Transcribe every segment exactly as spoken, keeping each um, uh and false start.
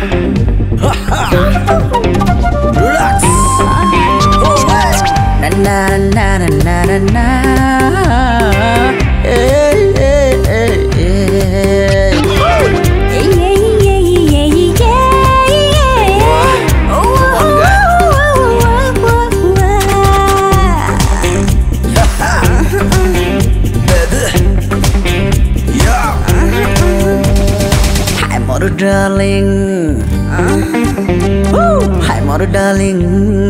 Relax. Na na na na na na na. Hey, hey, hey, hey. Darling, hi मोरो darling,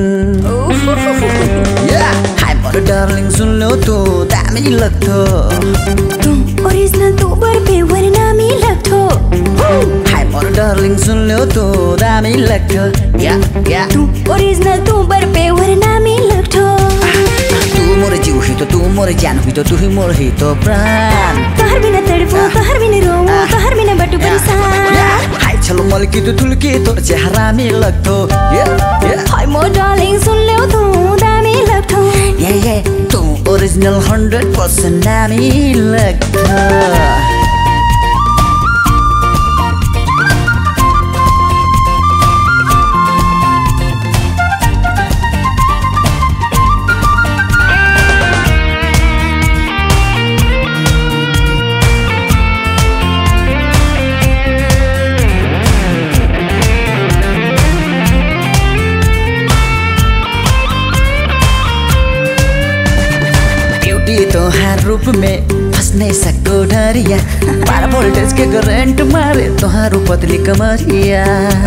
yeah, hi मोरो darling सुन लो तो दामी लगतो, तुम ओरिजिनल तो बरपे वरनामी लगतो, hi मोरो darling सुन लो तो दामी लगतो, yeah yeah, तुम ओरिजिनल तो बरपे वरनामी लगतो, तू मोर जीव ही तो तू मोर जान ही तो तू ही मोर ही तो प्राण, तोहर बिना तड़पो तोहर बिना रोऊं तोहर बिना बटू परेशान, हाय चलो मलकी तो तुलकी तोर चेहरा में लगतो, yeah yeah, हाय मोर डार्लिंग सुन ले तू दामी लगतो, yeah yeah, तू ओरिजिनल हंड्रेड परसेंट दामी लगतो. तोहार रूप में फंसने सको डरिया, बारह वोल्टेज के करंट मारे तोहार पतली कमरिया.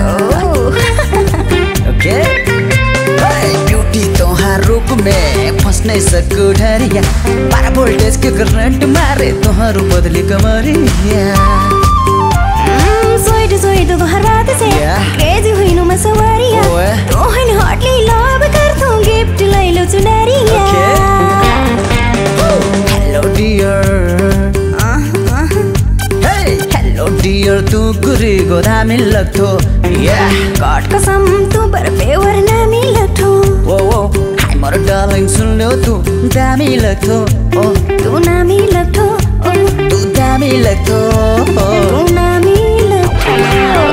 ओके ब्यूटी तोहार रूप में फंसने सको डरिया, बारह वोल्टेज के करंट मारे तोहार पतली कमरिया. सोइड सोइड तोहार बात से क्रेजी हुई नु मैं सवारिया, तोहन हॉटली लव कर दूं गिफ्ट ले लो चुनरिया. Hello dear, hey hello dear तू गुरी गोदामी लगतो, yeah गॉड कसम तू बरपे वरनामी लगतो, वो वो हाय मोरो डार्लिंग सुन लो तू दामी लगतो, ओ तू नामी लगतो, ओ तू दामी लगतो, तू नामी लगतो.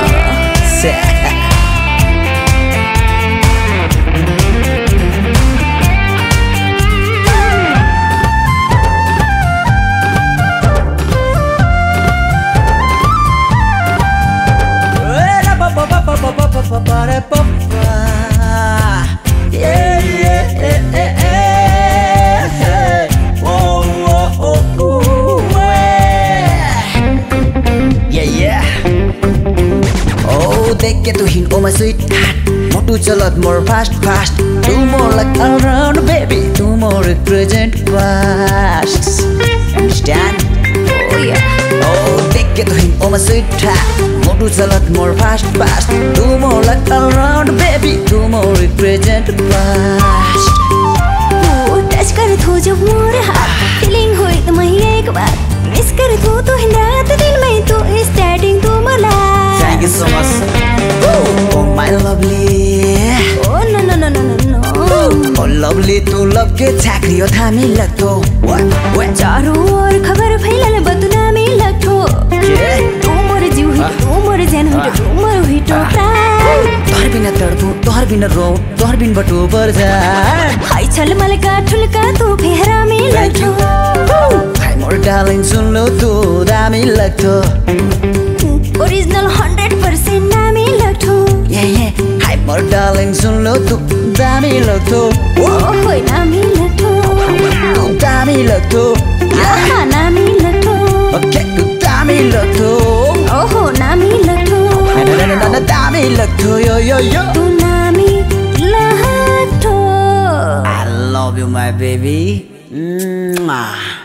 देख के तू हिन ओ माय स्वीट हार्ट, मोटू चलत मोर फास्ट फास्ट, तू मोर लाइक अराउंड बेबी तू मोर present past. Understand? Oh yeah. Oh देख के तू हिन ओ माय स्वीट हार्ट, मोटू चलत मोर फास्ट फास्ट, तू मोर लाइक अराउंड बेबी तू मोर प्रेजेंट पास्ट. तू टच कर तू जब मोर हार्ट, फीलिंग हुई तो मैं एक बार मिस कर तू तो हिन रात दिन में तू स्टार्टिंग तू मला. Thank you so much. Oh, oh my lovely. Oh no no no no no no. Oh lovely तू लव के झाकरियो थामी लगतो. What what? चारों ओर खबर फैलल बदनामी लगतो. तू मोर जीव ही तू मोर जान ही तू मोर ही तो प्राण. तोहर बिना तड़पू तोहर बिना रो तोहर बिन बटू पर जान. हाय चल मलका ठुलका तू फेहरा में लगतो. हाय मोर डार्लिंग सुन लो तू दामी लगतो. ओरिजिनल हंड्रेड परसेंट नामी लगतो. Yeah yeah. हाय मोर डार्लिंग सुन लो तू दामी लगतो. ओह नामी लगतो. तू दामी लगतो. आहा नामी लगतो. Okay तू दामी लगतो. ओहो नामी लगतो. ना ना ना ना दामी लगतो yo yo yo. तू नामी लगतो. I love you my baby. Mwah.